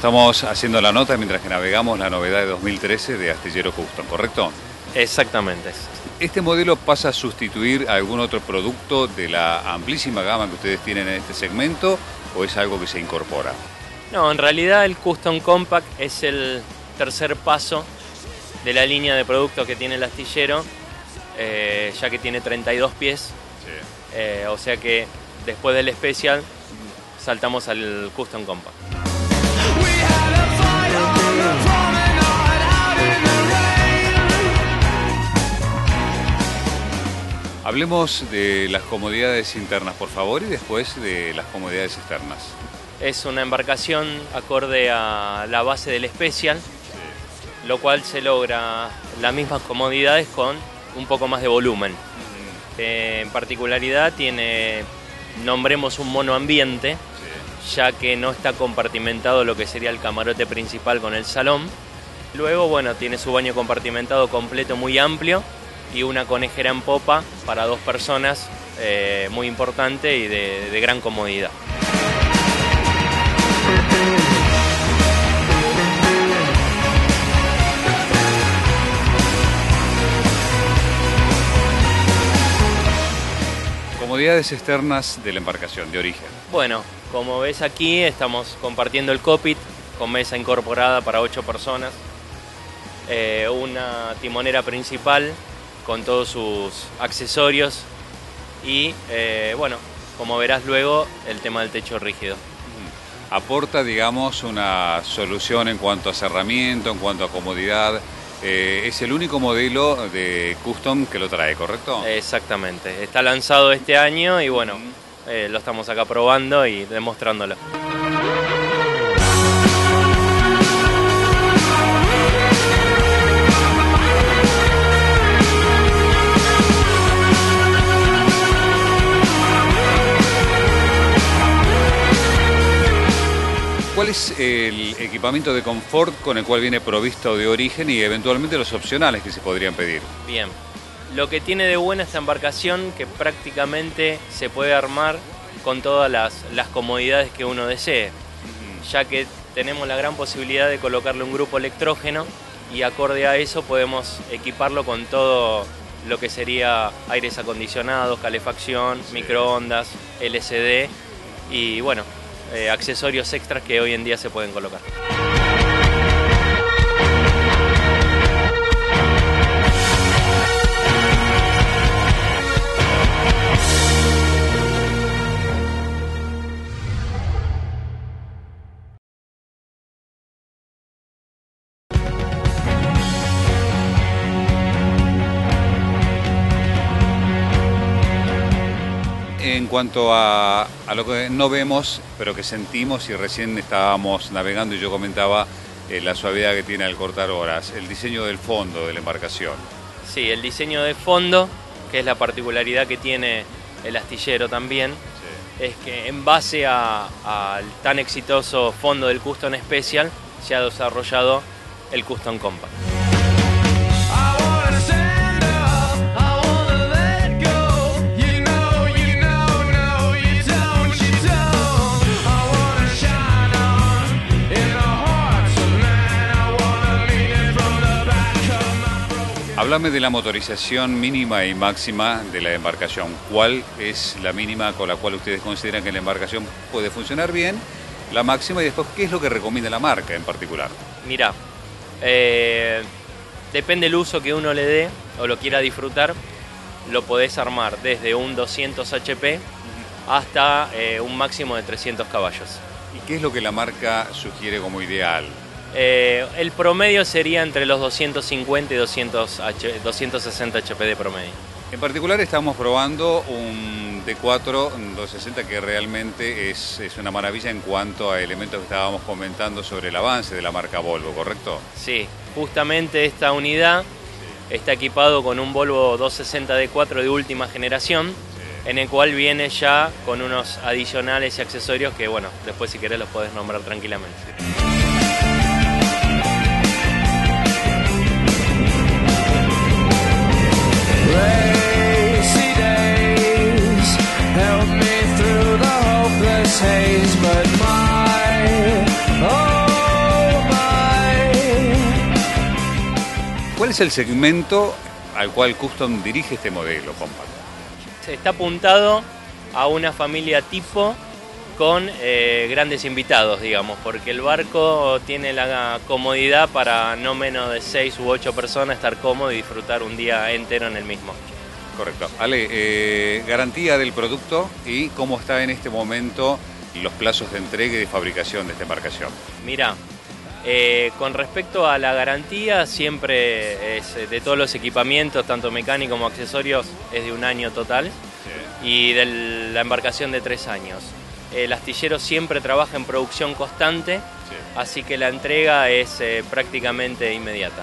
estamos haciendo la nota mientras que navegamos la novedad de 2013 de Astillero Custom, ¿correcto? Exactamente. ¿Este modelo pasa a sustituir a algún otro producto de la amplísima gama que ustedes tienen en este segmento o es algo que se incorpora? No, en realidad el Custom Compact es el tercer paso de la línea de productos que tiene el astillero, ya que tiene 32 pies. Sí. O sea que después del Special saltamos al Custom Compact. Hablemos de las comodidades internas, por favor, y después de las comodidades externas. Es una embarcación acorde a la base del Special, sí, lo cual se logra las mismas comodidades con un poco más de volumen. En particularidad tiene, nombremos un monoambiente, sí, ya que no está compartimentado lo que sería el camarote principal con el salón. Luego, bueno, tiene su baño compartimentado completo muy amplio y una conejera en popa para 2 personas, muy importante y de gran comodidad. Comodidades externas de la embarcación de origen. Bueno, como ves aquí estamos compartiendo el cockpit con mesa incorporada para 8 personas, una timonera principal con todos sus accesorios y bueno, como verás luego, el tema del techo rígido. Aporta, digamos, una solución en cuanto a cerramiento, en cuanto a comodidad. Es el único modelo de Custom que lo trae, ¿correcto? Exactamente, está lanzado este año y bueno, lo estamos acá probando y demostrándolo. ¿Cuál es el equipamiento de confort con el cual viene provisto de origen y eventualmente los opcionales que se podrían pedir? Bien, lo que tiene de buena esta embarcación que prácticamente se puede armar con todas las comodidades que uno desee, ya que tenemos la gran posibilidad de colocarle un grupo electrógeno y acorde a eso podemos equiparlo con todo lo que sería aires acondicionados, calefacción, sí, microondas, LCD y bueno, accesorios extras que hoy en día se pueden colocar. En cuanto a lo que no vemos, pero que sentimos y recién estábamos navegando y yo comentaba la suavidad que tiene al cortar horas, el diseño del fondo de la embarcación. Sí, el diseño de fondo, que es la particularidad que tiene el astillero también, sí, es que en base al tan exitoso fondo del Custom Special se ha desarrollado el Custom Compact. Háblame de la motorización mínima y máxima de la embarcación. ¿Cuál es la mínima con la cual ustedes consideran que la embarcación puede funcionar bien? La máxima y después, ¿qué es lo que recomienda la marca en particular? Mira, depende del uso que uno le dé o lo quiera disfrutar, lo podés armar desde un 200 HP hasta un máximo de 300 caballos. ¿Y qué es lo que la marca sugiere como ideal? El promedio sería entre los 250 y 260 HP de promedio. En particular estamos probando un D4 260 que realmente es una maravilla en cuanto a elementos que estábamos comentando sobre el avance de la marca Volvo, ¿correcto? Sí, justamente esta unidad está equipado con un Volvo 260 D4 de última generación, sí, en el cual viene ya con unos adicionales y accesorios que, bueno, después si querés los podés nombrar tranquilamente. Haze, but my ¿Cuál es el segmento al cual Custom dirige este modelo compact? Se está apuntado a una familia tipo con grandes invitados, digamos, porque el barco tiene la comodidad para no menos de 6 u 8 personas estar cómodo y disfrutar un día entero en el mismo. Correcto. Ale, garantía del producto y cómo está en este momento los plazos de entrega y de fabricación de esta embarcación. Mira, con respecto a la garantía, siempre es de todos los equipamientos, tanto mecánicos como accesorios, es de 1 año total, y de la embarcación de 3 años. El astillero siempre trabaja en producción constante, así que la entrega es prácticamente inmediata.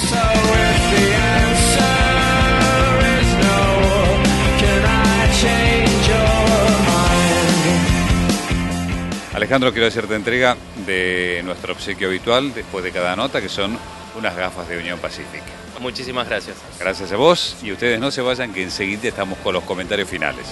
Alejandro, quiero hacerte entrega de nuestro obsequio habitual después de cada nota, que son unas gafas de Union Pacific. Muchísimas gracias. Gracias a vos, y ustedes no se vayan, que enseguida estamos con los comentarios finales.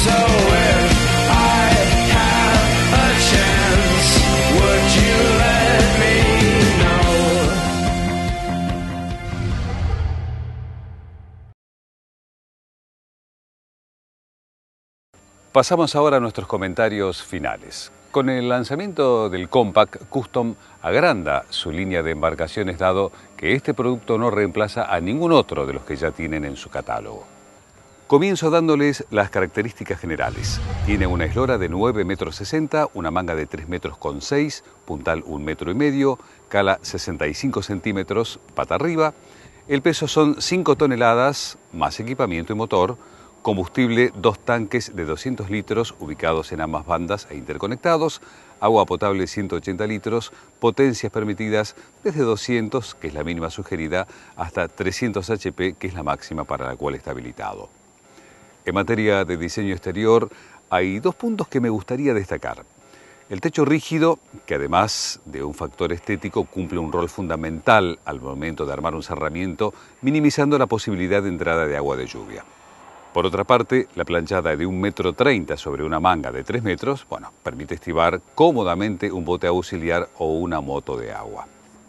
Pasamos ahora a nuestros comentarios finales. Con el lanzamiento del Compact, Custom agranda su línea de embarcaciones, dado que este producto no reemplaza a ningún otro de los que ya tienen en su catálogo. Comienzo dándoles las características generales. Tiene una eslora de 9,60 metros, una manga de 3,6 metros, puntal 1,5 metros, cala 65 centímetros, pata arriba. El peso son 5 toneladas, más equipamiento y motor. Combustible, 2 tanques de 200 litros ubicados en ambas bandas e interconectados. Agua potable, 180 litros. Potencias permitidas desde 200, que es la mínima sugerida, hasta 300 HP, que es la máxima para la cual está habilitado. En materia de diseño exterior, hay 2 puntos que me gustaría destacar. El techo rígido, que además de un factor estético, cumple un rol fundamental al momento de armar un cerramiento, minimizando la posibilidad de entrada de agua de lluvia. Por otra parte, la planchada de 1,30 metros sobre una manga de 3 metros, permite estivar cómodamente un bote auxiliar o una moto de agua.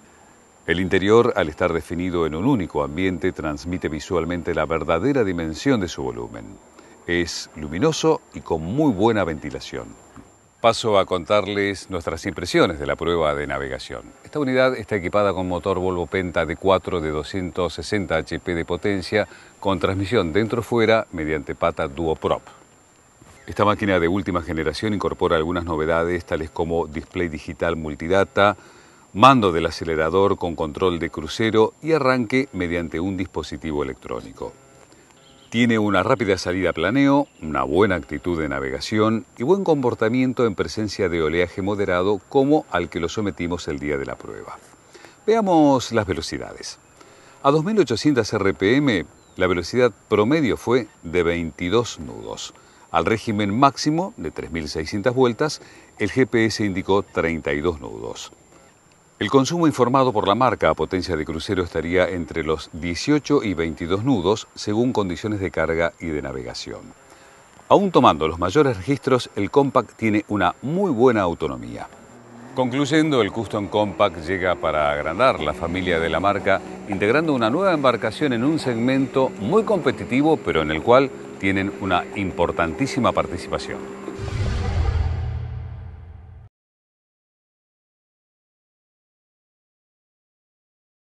El interior, al estar definido en un único ambiente, transmite visualmente la verdadera dimensión de su volumen. Es luminoso y con muy buena ventilación. Paso a contarles nuestras impresiones de la prueba de navegación. Esta unidad está equipada con motor Volvo Penta D4 de 260 HP de potencia, con transmisión dentro-fuera mediante pata Duoprop. Esta máquina de última generación incorpora algunas novedades, tales como display digital multidata, mando del acelerador con control de crucero y arranque mediante un dispositivo electrónico. Tiene una rápida salida a planeo, una buena actitud de navegación y buen comportamiento en presencia de oleaje moderado, como al que lo sometimos el día de la prueba. Veamos las velocidades. A 2.800 RPM, la velocidad promedio fue de 22 nudos. Al régimen máximo de 3.600 vueltas, el GPS indicó 32 nudos. El consumo informado por la marca a potencia de crucero estaría entre los 18 y 22 nudos, según condiciones de carga y de navegación. Aún tomando los mayores registros, el Compact tiene una muy buena autonomía. Concluyendo, el Custom Compact llega para agrandar la familia de la marca, integrando una nueva embarcación en un segmento muy competitivo, pero en el cual tienen una importantísima participación.